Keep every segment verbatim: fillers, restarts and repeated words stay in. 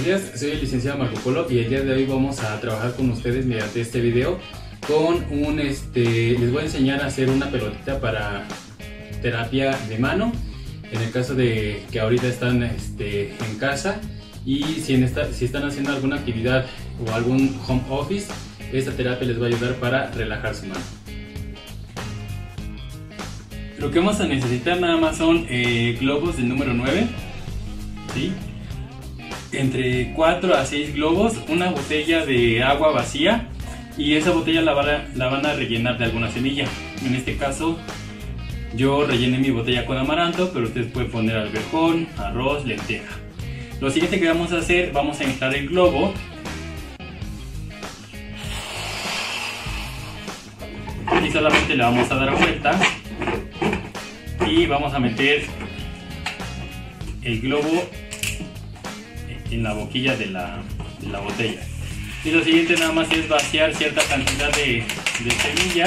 días, soy el licenciado Marco Polo y el día de hoy vamos a trabajar con ustedes mediante este video con un, este, les voy a enseñar a hacer una pelotita para terapia de mano en el caso de que ahorita están este, en casa y si, en esta, si están haciendo alguna actividad o algún home office, esta terapia les va a ayudar para relajar su mano. Lo que vamos a necesitar nada más son eh, globos del número nueve, ¿sí? Entre cuatro a seis globos, una botella de agua vacía y esa botella la van, a, la van a rellenar de alguna semilla. En este caso yo rellené mi botella con amaranto, pero ustedes pueden poner alberjón, arroz, lenteja. Lo siguiente que vamos a hacer, vamos a inflar el globo y solamente le vamos a dar vuelta y vamos a meter el globo en la boquilla de la, de la botella. Y lo siguiente nada más es vaciar cierta cantidad de, de semilla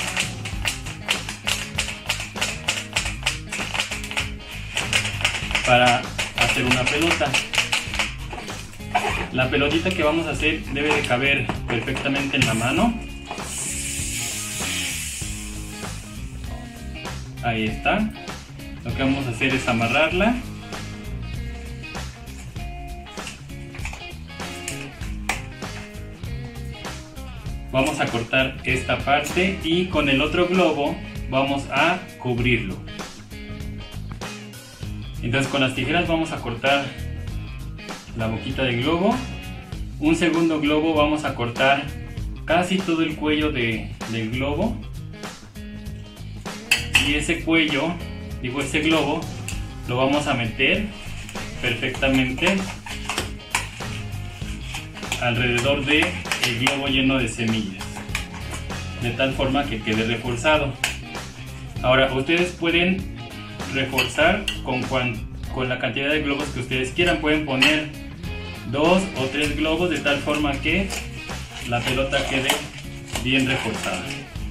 para hacer una pelota. La pelotita que vamos a hacer debe de caber perfectamente en la mano. Ahí está. Lo que vamos a hacer es amarrarla. Vamos a cortar esta parte y con el otro globo vamos a cubrirlo. Entonces con las tijeras vamos a cortar la boquita del globo. Un segundo globo vamos a cortar casi todo el cuello de, del globo. Y ese cuello, digo ese globo, lo vamos a meter perfectamente alrededor del globo lleno de semillas, de tal forma que quede reforzado. Ahora ustedes pueden reforzar con, con la cantidad de globos que ustedes quieran. Pueden poner dos o tres globos de tal forma que la pelota quede bien reforzada.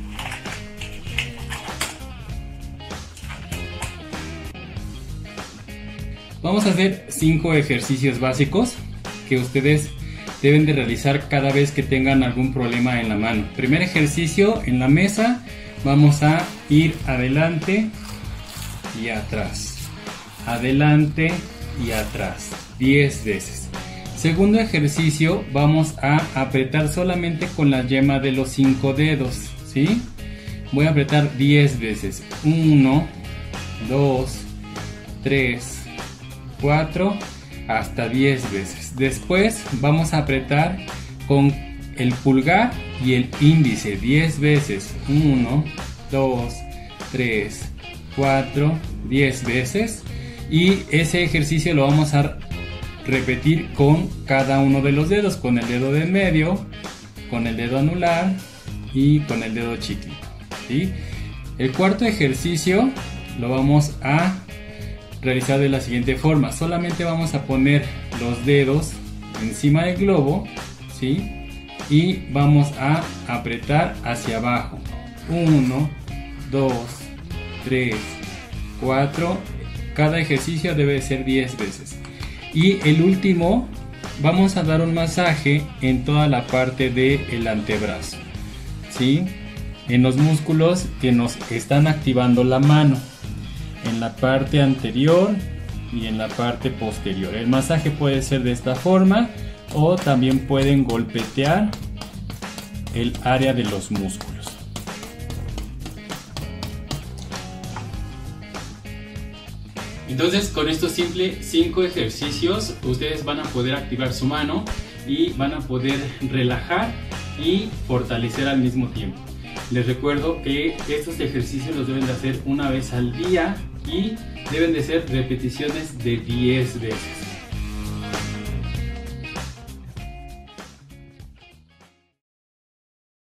Vamos a hacer cinco ejercicios básicos que ustedes deben de realizar cada vez que tengan algún problema en la mano. Primer ejercicio, en la mesa vamos a ir adelante y atrás, adelante y atrás, diez veces. Segundo ejercicio, vamos a apretar solamente con la yema de los cinco dedos, ¿sí? Voy a apretar diez veces, uno, dos, tres, cuatro, hasta diez veces. Después vamos a apretar con el pulgar y el índice diez veces, uno, dos, tres, cuatro, diez veces, y ese ejercicio lo vamos a repetir con cada uno de los dedos, con el dedo de medio, con el dedo anular y con el dedo chiquito, ¿sí? El cuarto ejercicio lo vamos a realizar de la siguiente forma. Solamente vamos a poner los dedos encima del globo, ¿sí? Y vamos a apretar hacia abajo, uno, dos, tres, cuatro. Cada ejercicio debe ser diez veces. Y el último, vamos a dar un masaje en toda la parte del antebrazo, ¿sí? En los músculos que nos están activando la mano, en la parte anterior y en la parte posterior. El masaje puede ser de esta forma o también pueden golpetear el área de los músculos. Entonces, con estos simples cinco ejercicios ustedes van a poder activar su mano y van a poder relajar y fortalecer al mismo tiempo. Les recuerdo que estos ejercicios los deben de hacer una vez al día y deben de ser repeticiones de diez veces.